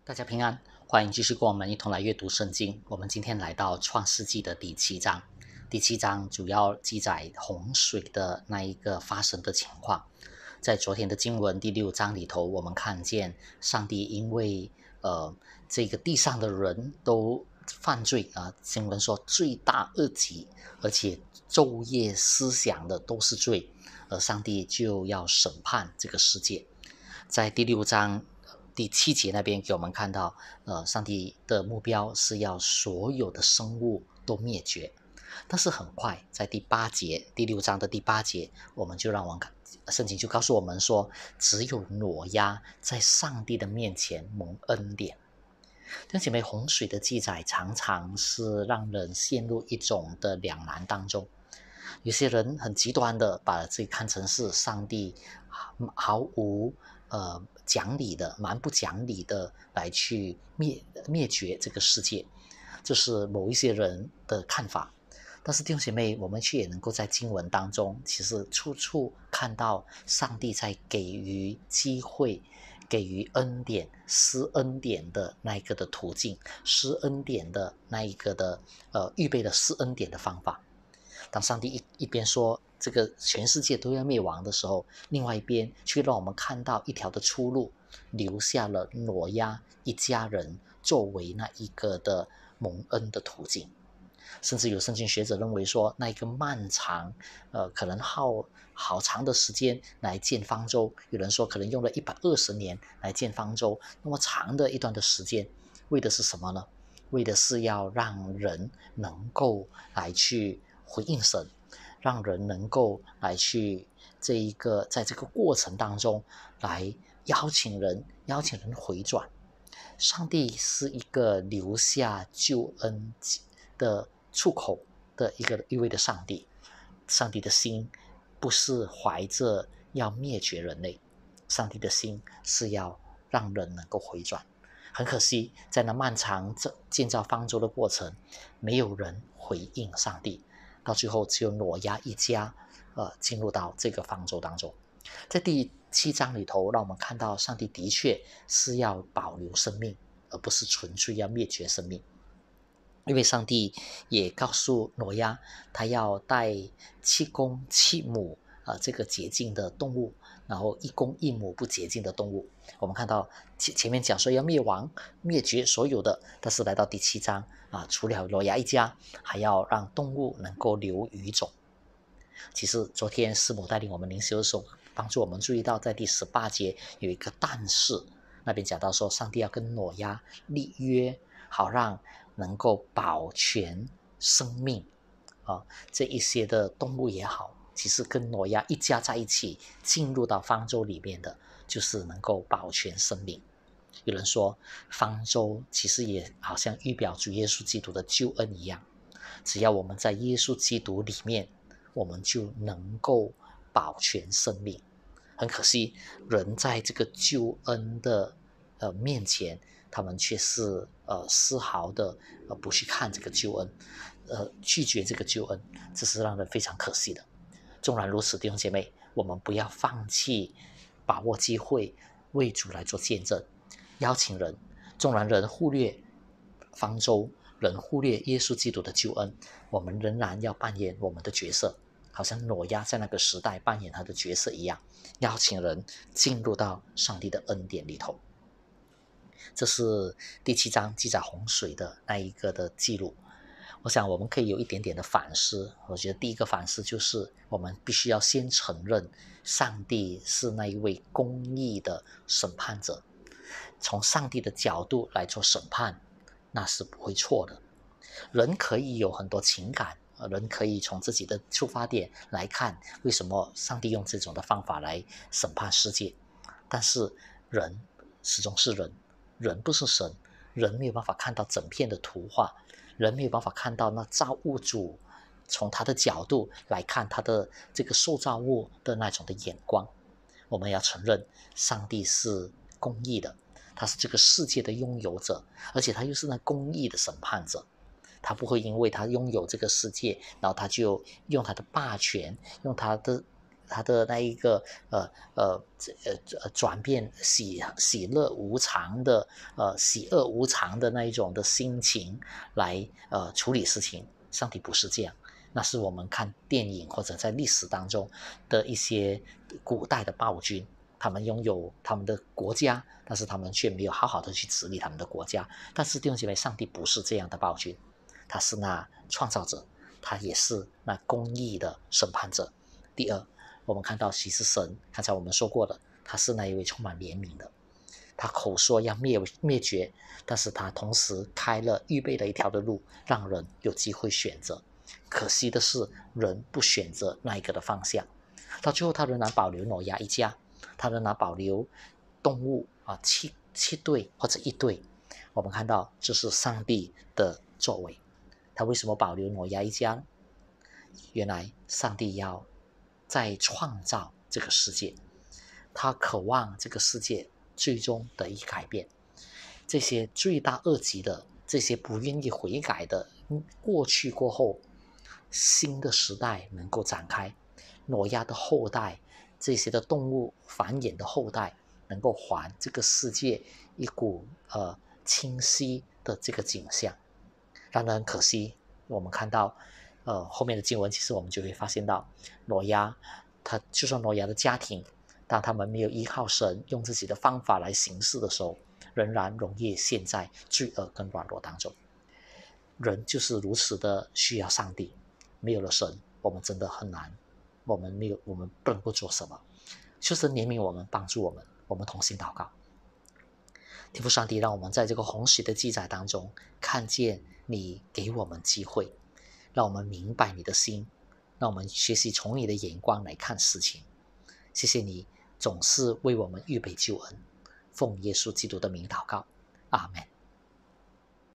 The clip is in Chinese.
大家平安，欢迎继续跟我们一同来阅读圣经。我们今天来到创世纪的第7章。第7章主要记载洪水的那一个发生的情况。在昨天的经文第6章里头，我们看见上帝因为这个地上的人都犯罪啊，经文说罪大恶极，而且昼夜思想的都是罪，而上帝就要审判这个世界。在第6章第7节那边给我们看到，上帝的目标是要所有的生物都灭绝。但是很快，在第6章的第8节，我们看圣经就告诉我们说，只有挪亚在上帝的面前蒙恩典。弟兄姐妹，洪水的记载常常是让人陷入一种的两难当中。有些人很极端的把这看成是上帝毫无讲理的、蛮不讲理的来去灭绝这个世界，这是某一些人的看法。但是弟兄姐妹，我们却也能够在经文当中，其实处处看到上帝在给予机会、给予恩典、施恩典的那一个的途径，施恩典的那一个的预备的施恩典的方法。当上帝一边说这个全世界都要灭亡的时候，另外一边却让我们看到一条的出路，留下了挪亚一家人作为那一个的蒙恩的途径。甚至有圣经学者认为说，那一个漫长可能好长的时间来建方舟，有人说可能用了120年来建方舟，那么长的一段的时间，为的是什么呢？为的是要让人能够来去回应神，让人能够来去在这个过程当中来邀请人回转。上帝是一个留下救恩的出口的一位的上帝。上帝的心不是怀着要灭绝人类，上帝的心是要让人能够回转。很可惜，在那漫长建造方舟的过程，没有人回应上帝，到最后只有挪亚一家进入到这个方舟当中。在第7章里头，让我们看到上帝的确是要保留生命，而不是纯粹要灭绝生命。因为上帝也告诉挪亚，他要带7公7母这个洁净的动物，然后1公1母不洁净的动物。我们看到前面讲说要灭绝所有的，但是来到第7章除了挪亚一家，还要让动物能够留余种。其实昨天师母带领我们灵修的时候，帮助我们注意到在第18节有一个但是，那边讲到说上帝要跟挪亚立约，好让能够保全生命这一些的动物也好，其实跟挪亚一家在一起进入到方舟里面的，就是能够保全生命。有人说方舟其实也好像预表主耶稣基督的救恩一样，只要我们在耶稣基督里面，我们就能够保全生命。很可惜，人在这个救恩的面前，他们却是丝毫的不去看这个救恩，拒绝这个救恩，这是让人非常可惜的。纵然如此，弟兄姐妹，我们不要放弃，把握机会为主来做见证，邀请人。纵然人忽略方舟，人忽略耶稣基督的救恩，我们仍然要扮演我们的角色，好像挪亚在那个时代扮演他的角色一样，邀请人进入到上帝的恩典里头。这是第7章记载洪水的那一个的记录。我想我们可以有一点点的反思。我觉得第一个反思就是，我们必须要先承认上帝是那一位公义的审判者，从上帝的角度来做审判，那是不会错的。人可以有很多情感，人可以从自己的出发点来看，为什么上帝用这种的方法来审判世界。但是人始终是人，人不是神，人没有办法看到整片的图画，人没有办法看到那造物主从他的角度来看他的这个受造物的那种的眼光。我们要承认上帝是公义的，他是这个世界的拥有者，而且他又是那公义的审判者。他不会因为他拥有这个世界，然后他就用他的霸权，用他的那一个转变喜乐无常的喜恶无常的那一种的心情来处理事情。上帝不是这样，那是我们看电影或者在历史当中的一些古代的暴君，他们拥有他们的国家，但是他们却没有好好的去治理他们的国家。但是弟兄姐妹，上帝不是这样的暴君，他是那创造者，他也是那公义的审判者。第二，我们看到其实神，刚才我们说过了，他是那一位充满怜悯的，他口说要灭绝，但是他同时预备了一条的路，让人有机会选择。可惜的是，人不选择那一个的方向，到最后他仍然保留挪亚一家，他仍然保留动物七对或者一对。我们看到这是上帝的作为。他为什么保留挪亚一家呢？原来上帝要再创造这个世界，他渴望这个世界最终得以改变。这些罪大恶极的，这些不愿意悔改的，过去过后，新的时代能够展开。挪亚的后代，这些的动物繁衍的后代，能够还这个世界一股清晰的这个景象。然而很可惜，我们看到后面的经文，其实我们就会发现到挪亚，就算挪亚的家庭，当他们没有依靠神，用自己的方法来行事的时候，仍然容易陷在罪恶跟软弱当中。人就是如此的需要上帝，没有了神，我们真的很难，我们不能够做什么。求神怜悯我们，帮助我们，我们同心祷告。天父上帝，让我们在这个洪水的记载当中，看见你给我们机会，让我们明白你的心，让我们学习从你的眼光来看事情。谢谢你总是为我们预备救恩，奉耶稣基督的名祷告，阿们。